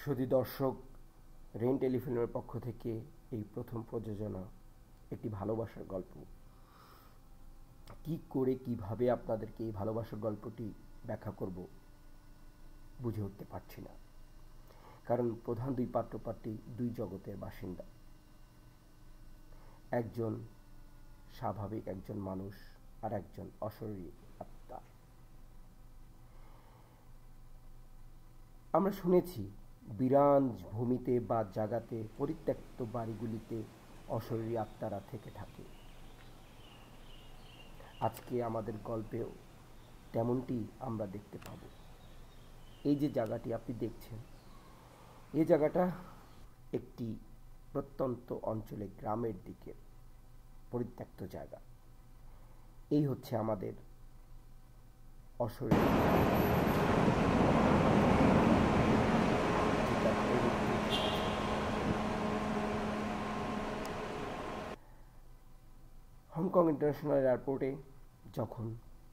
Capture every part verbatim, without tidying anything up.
সুধী দর্শক, রেইন টেলিফিল্মের পক্ষ থেকে এই প্রথম প্রযোজনা একটি ভালোবাসার গল্প। কি করে কিভাবে আপনাদেরকে এই ভালোবাসার গল্পটি ব্যাখ্যা করব বুঝে উঠতে পারছি না, কারণ প্রধান দুই পাত্রপাত্রী দুই জগতের বাসিন্দা। একজন স্বাভাবিক একজন মানুষ আর একজন অশরীরী আত্মা। আমরা শুনেছি বিরান ভূমিতে বা জায়গাতে পরিত্যক্ত বাড়িগুলিতে অশরীরী আত্মারা থেকে থাকে। আজকে আমাদের গল্পেও তেমনটি আমরা দেখতে পাব। এই যে জায়গাটি আপনি দেখছেন, এই জায়গাটা একটি প্রত্যন্ত অঞ্চলে গ্রামের দিকে পরিত্যক্ত জায়গা। এই হচ্ছে আমাদের অশরীরী হংকং ইন্টারন্যাশনাল এয়ারপোর্টে যখন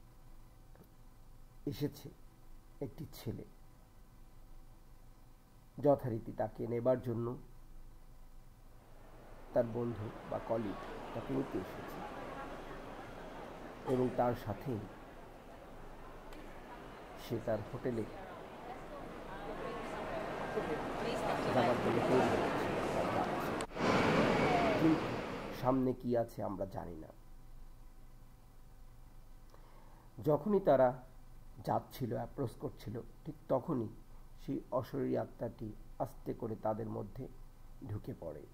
এসেছে একটি ছেলে, যথারীতি তাকে নেবার জন্য তার বন্ধু বা কলিগ তাকে নিতে এসেছে এবং তার সাথে সে তার হোটেলে যাবার জন্য তৈরি হচ্ছে। কিন্তু সামনে কি আছে আমরা জানি না। যখনই তারা যাচ্ছিল, অ্যাপ্রোচ করছিল, ঠিক তখনই সেই অশরীরী আত্মাটি আস্তে করে তাদের মধ্যে ঢুকে পড়ে।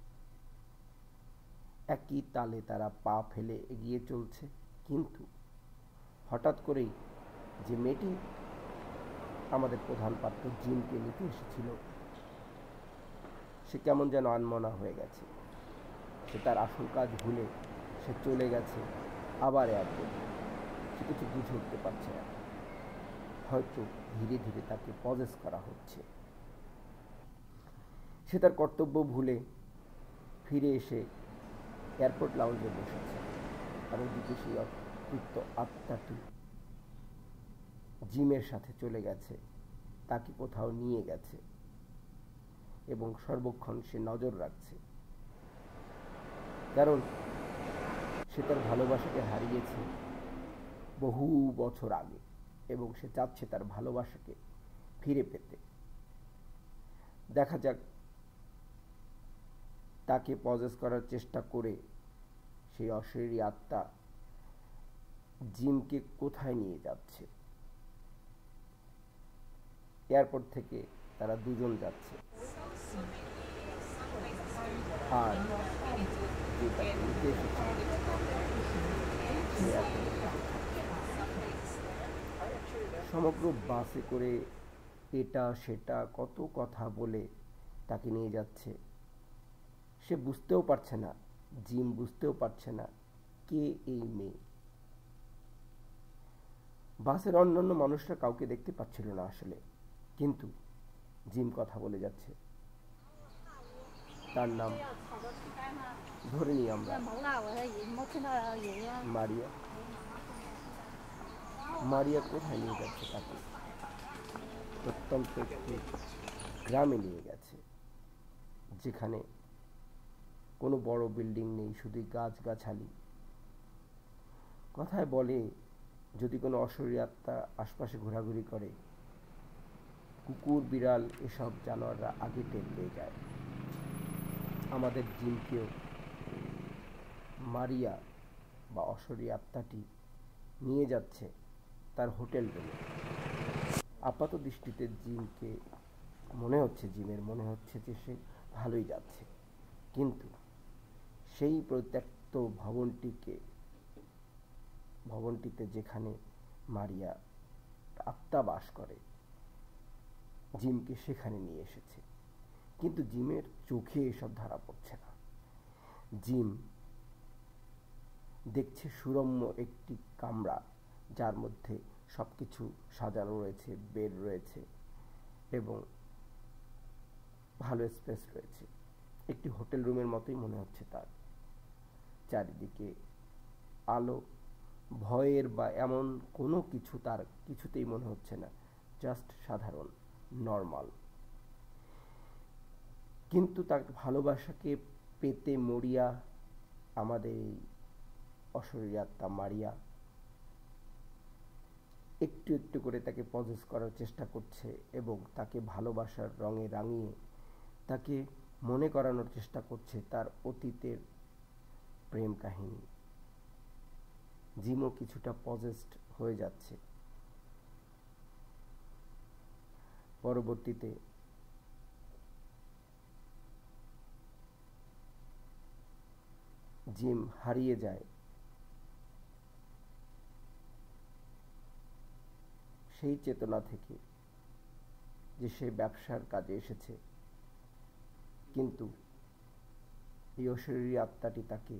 একই তালে তারা পা ফেলে এগিয়ে চলছে, কিন্তু হঠাৎ করেই যে মেয়েটি আমাদের প্রধান পাত্র জিমকে নিতে এসেছিল, সে কেমন যেন আনমনা হয়ে গেছে। সে তার আসল কাজ ভুলে সে চলে গেছে আবার এয়ারপোর্টে। সে কিছু বুঝে উঠতে পারছে না। হয়তো ধীরে ধীরে তাকে পজেস করা হচ্ছে। সে তার কর্তব্য ভুলে ফিরে এসে এয়ারপোর্ট লাউঞ্জে বসেছে। আর ওদিকে সেই অতৃপ্ত আত্মাটি জিমের সাথে চলে গেছে, তাকে কোথাও নিয়ে গেছে এবং সর্বক্ষণ সে নজর রাখছে। কারণ সে তার ভালোবাসাকে হারিয়েছে বহু বছর আগে এবং সে চাচ্ছে তার ভালোবাসাকে ফিরে পেতে। দেখা যাক তাকে পজেস করার চেষ্টা করে সেই অশরীরী আত্মা জিমকে কোথায় নিয়ে যাচ্ছে। এয়ারপোর্ট থেকে তারা দুজন যাচ্ছে, আর সমগ্র বাসে করে এটা সেটা কত কথা বলে তাকে নিয়ে যাচ্ছে। সে বুঝতেও পারছে না, জিম বুঝতেও পারছে না কে এই মেয়ে। বাসের অন্যান্য মানুষরা কাউকে দেখতে পাচ্ছিল না আসলে, কিন্তু জিম কথা বলে যাচ্ছে। তার নাম ধরে নিই আমরা মারিয়া। মারিয়া কোথায় নিয়ে যাচ্ছে তাকে? প্রত্যন্ত একটি গ্রামে নিয়ে গেছে, যেখানে কোনো বড় বিল্ডিং নেই, শুধু গাছগাছালি। কথায় বলে যদি কোনো অশরীরী আত্মা আশপাশে ঘোরাঘুরি করে, কুকুর বিড়াল এসব জানোয়াররা আগে টের পেয়ে যায়। আমাদের জিমকেও মারিয়া বা অশরীরী আত্মাটি নিয়ে যাচ্ছে তার হোটেল রুমে। আপাত দৃষ্টিতে জিমকে মনে হচ্ছে জিমের মনে হচ্ছে যে সে ভালোই যাচ্ছে, কিন্তু সেই পরিত্যক্ত ভবনটিকে ভবনটিতে যেখানে মারিয়া আত্মা বাস করে, জিমকে সেখানে নিয়ে এসেছে। কিন্তু জিমের চোখে এসব ধরা পড়ছে না। জিম দেখছে সুরম্য একটি কামরা, যার মধ্যে সব কিছু সাজানো রয়েছে, বেড রয়েছে এবং ভালো স্পেস রয়েছে। একটি হোটেল রুমের মতোই মনে হচ্ছে তার। চারিদিকে আলো, ভয়ের বা এমন কোনো কিছু তার কিছুতেই মনে হচ্ছে না, জাস্ট সাধারণ নর্মাল। কিন্তু তার ভালোবাসাকে পেতে মরিয়া আমাদের এই অশরীরী আত্মা মারিয়া একটু একটু করে তাকে পজেস করার চেষ্টা করছে এবং তাকে ভালোবাসার রঙে রাঙিয়ে তাকে মনে করানোর চেষ্টা করছে তার অতীতের প্রেম কাহিনী। জিমও কিছুটা পজেসড হয়ে যাচ্ছে। পরবর্তীতে জিম হারিয়ে যায় সেই চেতনা থেকে যে সে ব্যবসার কাজে এসেছে, কিন্তু এই অশরীরী আত্মাটি তাকে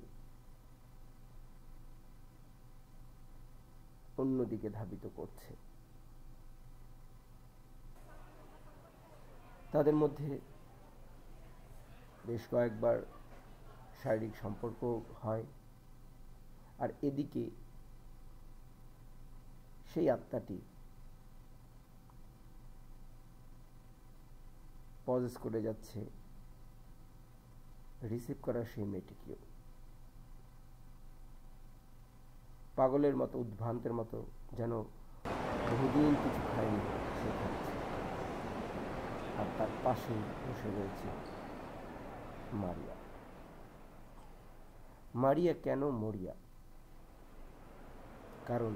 অন্যদিকে ধাবিত করছে। তাদের মধ্যে বেশ কয়েকবার শারীরিক সম্পর্ক হয়, আর এদিকে সেই আত্মাটি পজেস করে যাচ্ছে রিসিভ করা সেই মেয়েটিকেও। পাগলের মতো, উদ্ভ্রান্তের মতো, যেন বহুদিন কিছু খায়নি সে খাচ্ছে। আর তার পাশেই বসে রয়েছে মারিয়া। মারিয়া কেন মরিয়া? কারণ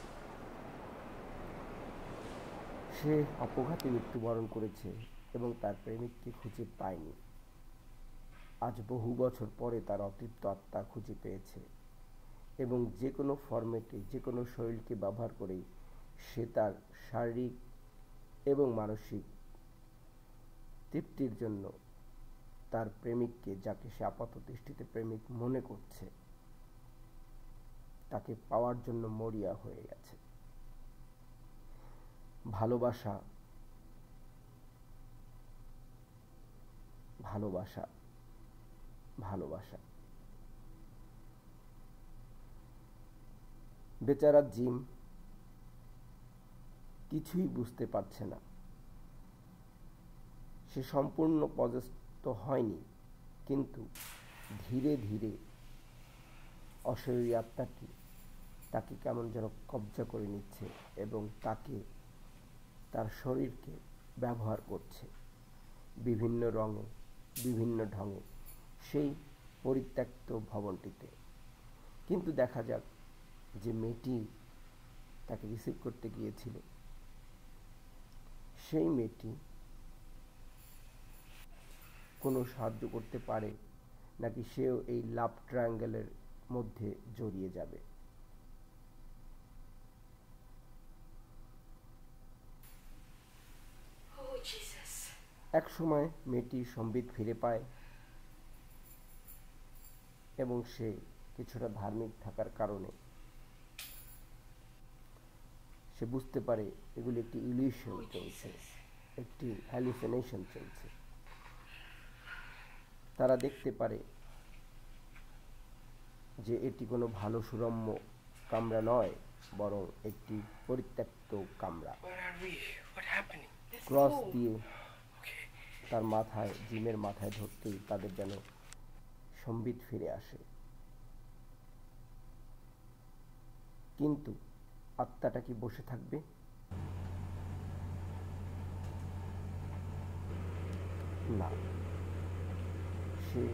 সে অপঘাতে মৃত্যুবরণ করেছে এবং তার প্রেমিককে খুঁজে পায়নি। আজ বহু বছর পরে তার অতৃপ্ত আত্মা খুঁজে পেয়েছে এবং যে কোনো ফরম্যাটে, যে কোনো শরীরকে ব্যবহার করে সে তার শারীরিক এবং মানসিক তৃপ্তির জন্য তার প্রেমিককে, যাকে সে আপাত দৃষ্টিতে প্রেমিক মনে করছে, তাকে পাওয়ার জন্য মরিয়া হয়ে গেছে। ভালোবাসা ভালোবাসা ভালোবাসা বেচারা জিম কিছুই বুঝতে পারছে না। সে সম্পূর্ণ পজেসড তো হয়নি, কিন্তু ধীরে ধীরে অশরীরী আত্মাটি তাকে কেমন যেন কবজা করে নিচ্ছে এবং তাকে, তার শরীরকে ব্যবহার করছে বিভিন্ন রঙে, বিভিন্ন ঢঙে সেই পরিত্যক্ত ভবনটিতে। কিন্তু দেখা যাক যে মেয়েটি তাকে রিসিভ করতে গিয়েছিল, সেই মেয়েটি কোনো সাহায্য করতে পারে নাকি সেও এই লাভ ট্রায়াঙ্গেলের মধ্যে জড়িয়ে যাবে। এক সময় মেয়েটি সম্বিত ফিরে পায় এবং সে কিছুটা ধার্মিক থাকার কারণে সে বুঝতে পারে এগুলি একটি ইলিউশন চলছে, একটি হ্যালুসিনেশন চলছে। তারা দেখতে পারে যে এটি কোনো ভালো সুরম্য কামরা নয়, বরং একটি পরিত্যক্ত কামরা। ক্রস দিয়ে তার মাথায়, জিমের মাথায় ধরতেই তাদের যেন সম্বিত ফিরে আসে। কিন্তু আত্মাটা কি বসে থাকবে? না, সে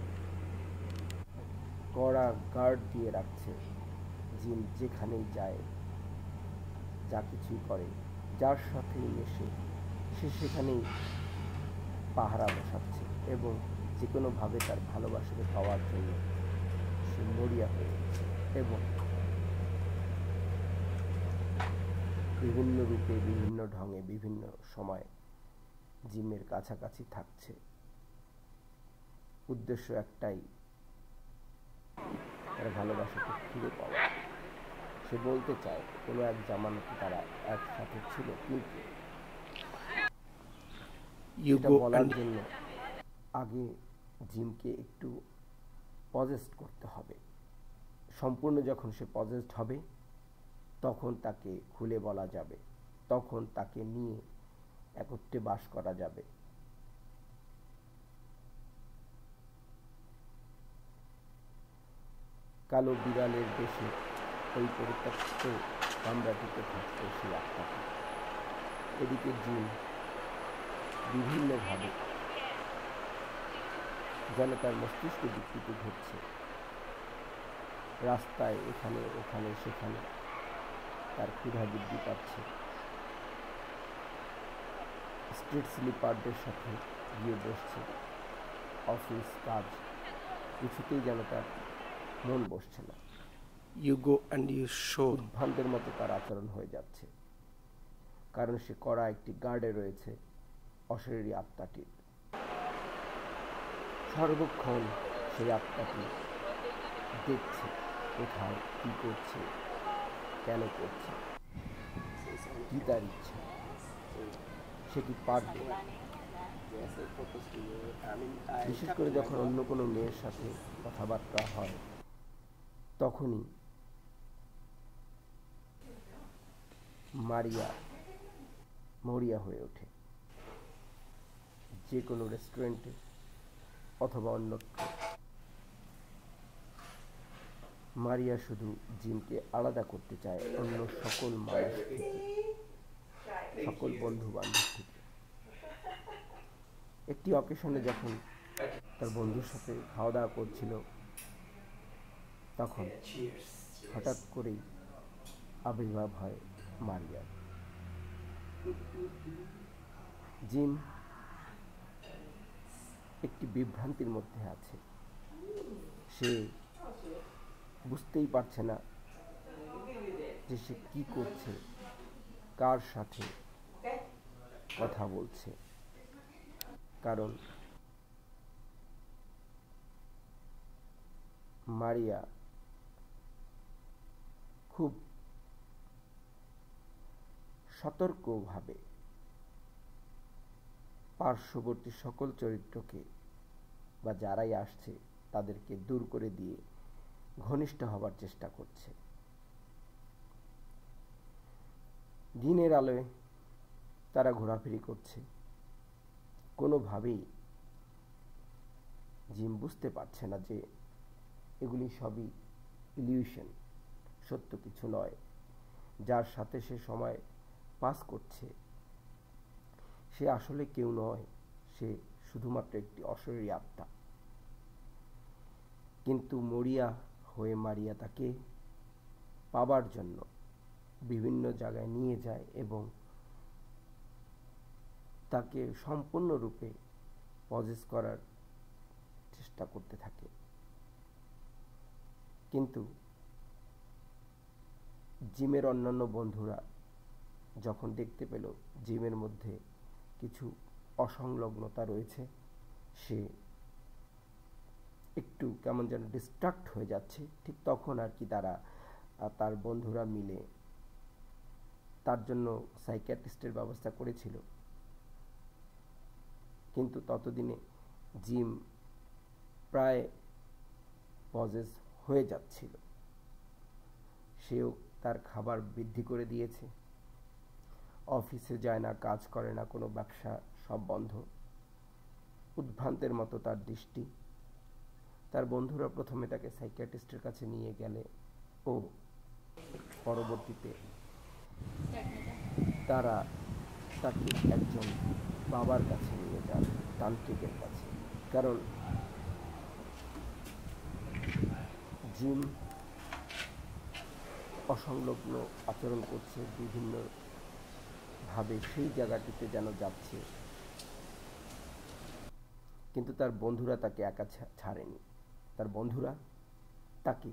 কড়া গার্ড দিয়ে রাখছে। জিম যেখানেই যায়, যা কিছুই করে, যার সাথেই মেশে, সে সেখানেই পাহারা বসাচ্ছে এবং যে কোনোভাবে তার ভালোবাসাকে পাওয়ার জন্য সে মরিয়া হয়ে যাচ্ছে এবং বিভিন্ন রূপে, বিভিন্ন ঢঙে, বিভিন্ন সময় জিমের কাছাকাছি থাকছে। উদ্দেশ্য একটাই, তার ভালোবাসাকে ফিরে পাওয়া। সে বলতে চায় কোনো এক জামানাতে তারা একসাথে ছিল, কিন্তু এটা বলার জন্য আগে জিমকে একটু পজেসড করতে হবে। সম্পূর্ণ যখন সে পজেসড হবে, তখন তাকে খুলে বলা যাবে, তখন তাকে নিয়ে একত্রে বাস করা যাবে। কালো বিড়ালের দেশে ওই পরিত্যক্ত কামরাটিতে থাকত সেই আত্মাটি। এদিকে জিন বিভিন্নভাবে যেন তার মস্তিষ্ক বিকৃতি ঘটছে। রাস্তায় এখানে ওখানে সেখানে তার ক্ষুধা বৃদ্ধি পাচ্ছে। স্ট্রিট স্লিপারদের সাথে গিয়ে বসছে। অফিস কাজ কিছুতেই যেন তার মন বসছে না। You go and you show. উদ্ভ্রান্তের মতো তার আচরণ হয়ে যাচ্ছে, কারণ সে কড়া একটি গার্ডে রয়েছে অশরীরী আত্মাটির। সর্বক্ষণ সেই আত্মাটি দেখছে কোথায় কী করছে, কেন করছে, কি তার ইচ্ছা, সে কি পারবে। বিশেষ করে যখন অন্য কোনো মেয়ের সাথে কথাবার্তা হয় তখনই মারিয়া মরিয়া হয়ে ওঠে। যে কোনো রেস্টুরেন্টে অথবা অন্যত্র মারিয়া শুধু জিমকে আলাদা করতে চায় অন্য সকল মানুষ থেকে, সকল বন্ধু বান্ধব থেকে। একটি অকেশনে যখন তার বন্ধুর সাথে খাওয়া দাওয়া করছিল তখন হঠাৎ করেই আবির্ভাব হয় মারিয়ার। জিম একটি বিভ্রান্তির মধ্যে আছে। সে বুঝতেই পারছে না যে সে কি করছে, কার সাথে কথা বলছে, কারণ মারিয়া খুব সতর্কভাবে পার্শ্ববর্তী সকল চরিত্রকে বা যারাই আসছে তাদেরকে দূর করে দিয়ে ঘনিষ্ঠ হবার চেষ্টা করছে। দিনের আলোয় তারা ঘোরাফেরি করছে। কোনোভাবেই জিম বুঝতে পারছে না যে এগুলি সবই ইলিউশন, সত্য কিছু নয়। যার সাথে সে সময় পাস করছে সে আসলে কেউ নয়, সে শুধুমাত্র একটি অশরীরী আত্মা। কিন্তু মরিয়া হয়ে মারিয়া তাকে পাবার জন্য বিভিন্ন জায়গায় নিয়ে যায় এবং তাকে সম্পূর্ণরূপে পজেস করার চেষ্টা করতে থাকে। কিন্তু জিমের অন্যান্য বন্ধুরা যখন দেখতে পেল জিমের মধ্যে কিছু অসংলগ্নতা রয়েছে, সে একটু কেমন যেন ডিস্ট্রাক্ট হয়ে যাচ্ছে, ঠিক তখন আর কি তারা তার বন্ধুরা মিলে তার জন্য সাইকিয়াট্রিস্টের ব্যবস্থা করেছিল। কিন্তু ততদিনে জিম প্রায় পজেস হয়ে যাচ্ছিল। সেও তার খাবার বৃদ্ধি করে দিয়েছে, অফিসে যায় না, কাজ করে না, কোনো ব্যবসা সব বন্ধ। উদ্ভ্রান্তের মতো তার দৃষ্টি। তার বন্ধুরা প্রথমে তাকে সাইকিয়াট্রিস্টের কাছে নিয়ে গেলে ও পরবর্তীতে তারা তাকে একজন বাবার কাছে নিয়ে যান, তান্ত্রিকের কাছে। কারণ জিম অসংলগ্ন আচরণ করছে বিভিন্নভাবে, সেই জায়গাটিতে যেন যাচ্ছে, কিন্তু তার বন্ধুরা তাকে একা ছাড়েনি। তার বন্ধুরা তাকে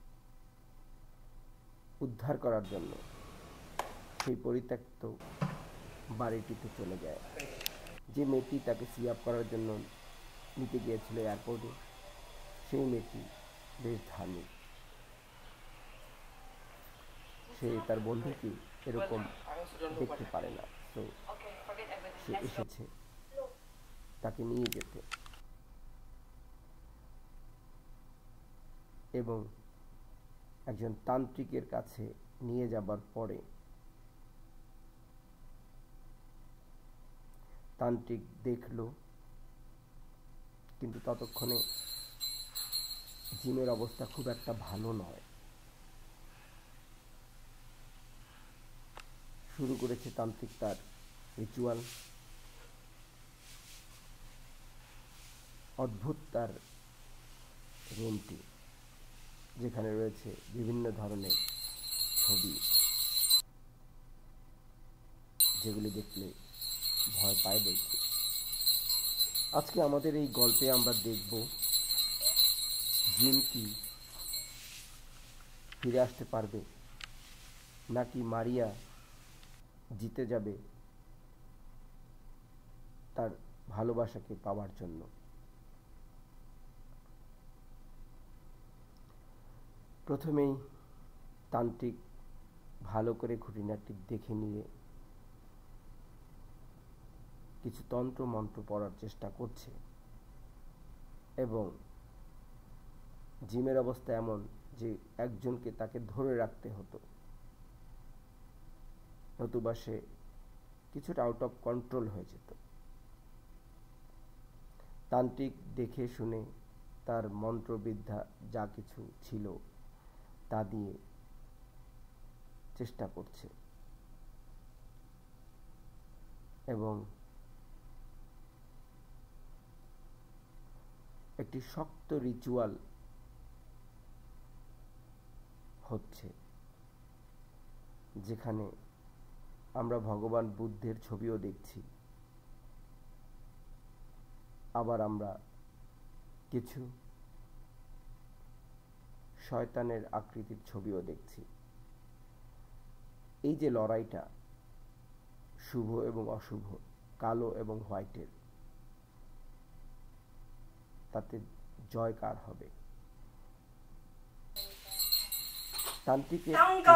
উদ্ধার করার জন্য সেই পরিত্যক্ত বাড়িটিতে চলে যায়। যে মেয়েটি তাকে সি আপ করার জন্য নিতে গিয়েছিল এয়ারপোর্টে, সেই মেয়েটি বেশ ধার্মিক। সে তার বন্ধুকে এরকম দেখতে পারে না, তো সে এসেছে তাকে নিয়ে যেতে। এবং একজন তান্ত্রিকের কাছে নিয়ে যাবার পরে তান্ত্রিক দেখল, কিন্তু ততক্ষণে জিমের অবস্থা খুব একটা ভালো নয়। শুরু করেছে তান্ত্রিক তার রিচুয়াল, অদ্ভুত তার রুমটি, যেখানে রয়েছে বিভিন্ন ধরনের ছবি, যেগুলি দেখলে ভয় পায় বলতে। আজকে আমাদের এই গল্পে আমরা দেখব জিন কি ফিরে আসতে পারবে, নাকি মারিয়া জিতে যাবে তার ভালোবাসাকে পাওয়ার জন্য। প্রথমেই তান্ত্রিক ভালো করে খুঁটিনাটি দেখে নিয়ে কিছু তন্ত্র মন্ত্র পড়ার চেষ্টা করছে, এবং জিমের অবস্থা এমন যে একজনকে তাকে ধরে রাখতে হতো, নতুবা সে কিছুটা আউট অফ কন্ট্রোল হয়ে যেত। তান্ত্রিক দেখে শুনে তার মন্ত্রবিদ্যা যা কিছু ছিল তা দিয়ে চেষ্টা করছে, এবং একটি শক্ত রিচুয়াল হচ্ছে, যেখানে আমরা ভগবান বুদ্ধের ছবিও দেখছি, আবার আমরা কিছু শয়তানের আকৃতির ছবিও দেখছি। এই যে লড়াইটা শুভ এবং অশুভ, কালো এবং হোয়াইটের, তাতে জয় কার হবে? তান্ত্রিকের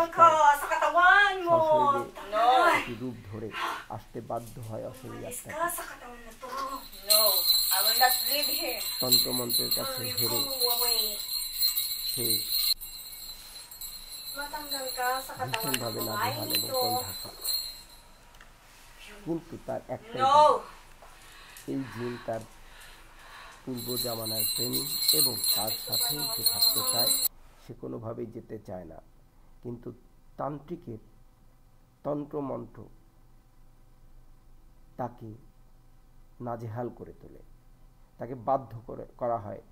সশরীরে রূপ ধরে আসতে বাধ্য হয় অশরীরী আত্মাটি। তন্ত্রমন্ত্রের কাছে হেরে সে ভীষণভাবে নাজেহাল এবং কোণঠাসা। কিন্তু তার একটাই দাবি, এই জিন তার পূর্ব জামানার প্রেমী এবং তার সাথেই সে থাকতে চায়, সে কোনোভাবেই যেতে চায় না। কিন্তু তান্ত্রিকের তন্ত্রমন্ত্র তাকে নাজেহাল করে তোলে, তাকে বাধ্য করে করা হয়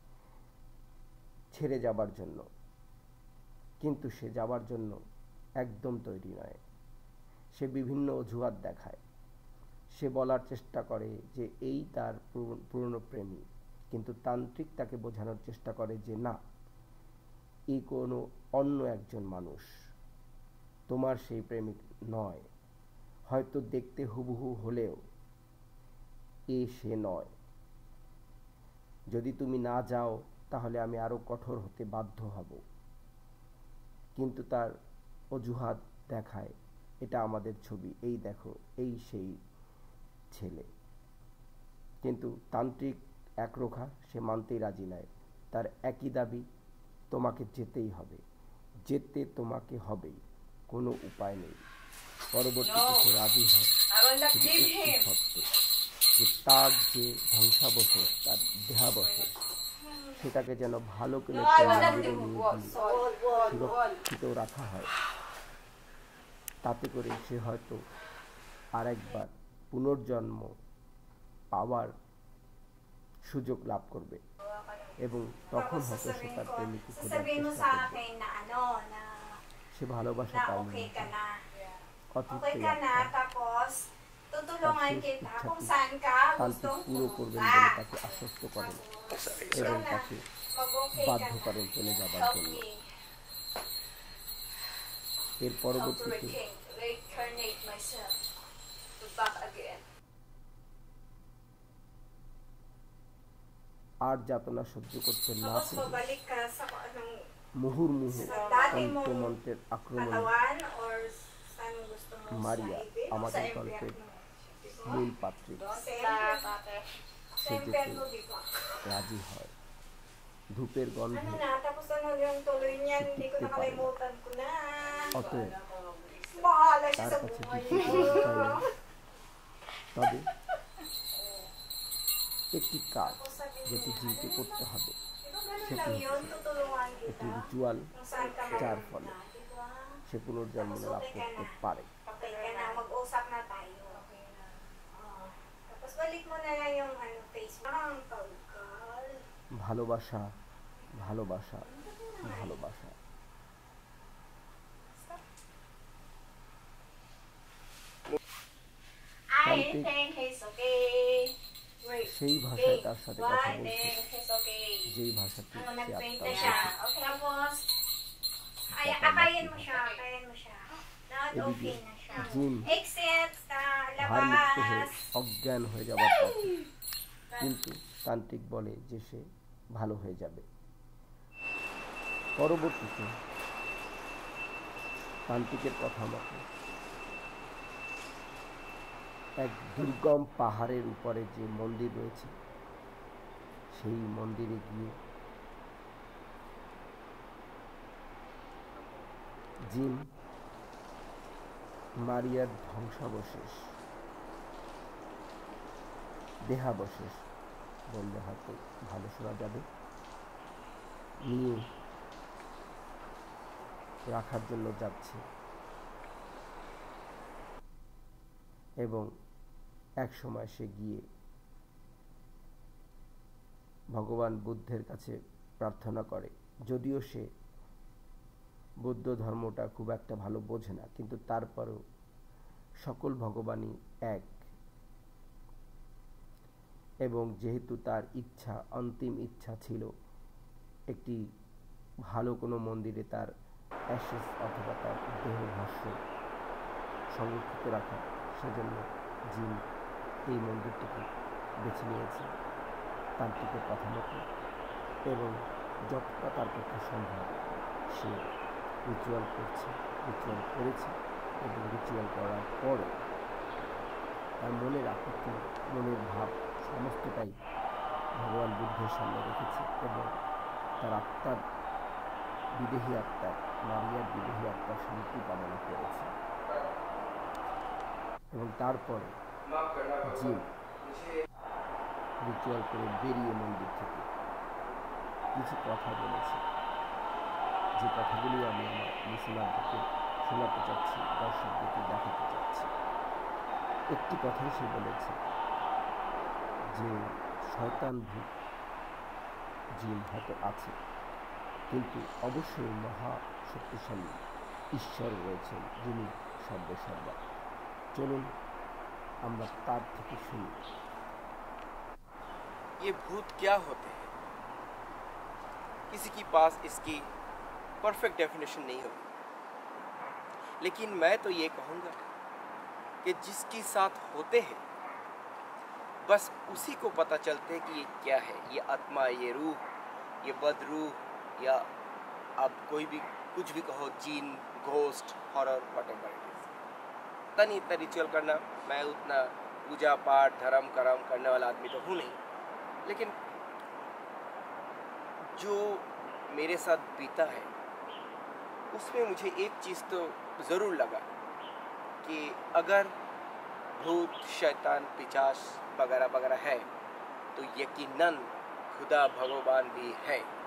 ছেড়ে যাবার জন্য, কিন্তু সে যাবার জন্য একদম তৈরি নয়। সে বিভিন্ন অজুহাত দেখায়, সে বলার চেষ্টা করে যে এই তার পুরনো প্রেমী, কিন্তু তান্ত্রিক তাকে বোঝানোর চেষ্টা করে যে না, এই কোনো অন্য একজন মানুষ, তোমার সেই প্রেমিক নয়। হয়তো দেখতে হুবহু হলেও এ সে নয়। যদি তুমি না যাও তাহলে আমি আরো কঠোর হতে বাধ্য হব। কিন্তু তার অজুহাত দেখায়, এটা আমাদের ছবি, এই দেখো, এই সেই ছেলে। কিন্তু তান্ত্রিক একরোখা, সে মানতেই রাজি নয়। তার একই দাবি, তোমাকে যেতেই হবে, যেতে তোমাকে হবেই, কোনো উপায় নেই। পরবর্তীতে সে রাজি হয় শুধু একটি শর্তে, যে তার যে ধ্বংসাবশেষ, তার দেহাবশেষ, সেটাকে যেন ভালো করে মন্দিরে নিয়ে গিয়ে সুরক্ষিত রাখা হয়। তাতে করে সে হয়তো আরেকবার পুনর্জন্ম পাওয়ার সুযোগ লাভ করবে, এবং তখন হয়তো সে তার প্রেমিককে খোঁজার চেষ্টা করবে। সে ভালোবাসা পায়নি, অতৃপ্ত তান্ত্রিক পুরো করবেন বলে তাকে আশ্বস্ত করেন এবং তাকে বাধ্য করেন চলে যাবার জন্য। এর পরবর্তীতে আর যাতনা সহ্য করতে না পেরে মুহুর্মুহু তন্ত্রমন্ত্রের আক্রমণে মারিয়া, আমাদের গল্পের মূল পাত্রী, সে যেতে রাজি হয়। ধূপের গন্ধে টিকতে পারে না, অতএব তার কাছে তবে একটি কাজ যেটি জিনকে করতে হবে, সেটি হচ্ছে একটি রিচুয়াল, যার ফলে সে পুনর্জন্ম লাভ করতে পারে। ভালোবাসা, ভালোবাসা, ভালোবাসা। সেই ভাষায় তার সাথে কথা বলছে, যেই ভাষাটি সে এদিকে জিন ভারমুক্ত হয়ে অজ্ঞান হয়ে যাবার পথে, কিন্তু তান্ত্রিক বলে যে সে ভালো হয়ে যাবে। পরবর্তীতে তান্ত্রিকের কথা মতো এক দুর্গম পাহাড়ের উপরে যে মন্দির রয়েছে, সেই মন্দিরে গিয়ে জিন মারিয়ার ধ্বংসাবশেষ, দেহাবশেষ বললে হয়তো ভালো শোনা যাবে, নিয়ে রাখার জন্য যাচ্ছে এবং এক সময় সে গিয়ে ভগবান বুদ্ধের কাছে প্রার্থনা করে। যদিও সে বৌদ্ধ ধর্মটা খুব একটা ভালো বোঝে না, কিন্তু তারপরেও সকল ভগবানই এক, এবং যেহেতু তার ইচ্ছা, অন্তিম ইচ্ছা ছিল একটি ভালো কোনো মন্দিরে তার অ্যাশেস অথবা তার দেহভাষ্য সংরক্ষিত রাখা, সেজন্য জিন এই মন্দিরটিকে বেছে নিয়েছে তান্ত্রিকের কথা মতো, এবং যতটা তার পক্ষে সম্ভব সে রিচুয়াল করছে, রিচুয়াল করেছে, এবং রিচুয়াল করার পরে তার মনের আপত্তি, মনের ভাব সমস্তটাই ভগবান বুদ্ধের সামনে রেখেছে, এবং তার আত্মার, বিদেহী আত্মার, মারিয়ার বিদেহী আত্মার শান্তি কামনা করেছে। এবং তারপরে জিন রিচুয়াল করে বেরিয়ে মন্দির থেকে কিছু কথা বলেছে, যে কথাগুলি আমি আমার লিসেনারদেরকে শোনাতে চাচ্ছি, দর্শকদেরকে দেখাতে চাচ্ছি। একটি কথাই সে বলেছে যে শয়তান ভূত জিন হয়তো আছে, কিন্তু অবশ্যই মহা শক্তিশালী ঈশ্বর রয়েছেন, যিনি সর্বসর্বা। চলুন আমরা তার থেকে শুনি। ये भूत क्या होते हैं? किसी के पास इसकी परफेक्ट डेफिनेशन नहीं होगी, लेकिन मैं तो ये कहूँगा कि जिसके साथ होते हैं बस उसी को पता चलते है कि ये क्या है, ये आत्मा, ये रूह, ये बद रूह, या आप कोई भी कुछ भी कहो, जीन, ghost, horror, whatever it is. पता नहीं इतना रिचुअल करना, मैं उतना पूजा पाठ धर्म करम करने वाला आदमी तो हूँ नहीं, लेकिन जो मेरे साथ बीता है उसमें मुझे एक चीज़ तो ज़रूर लगा कि अगर भूत, शैतान, पिशाच वगैरह वगैरह है तो यकीनन खुदा भगवान भी है।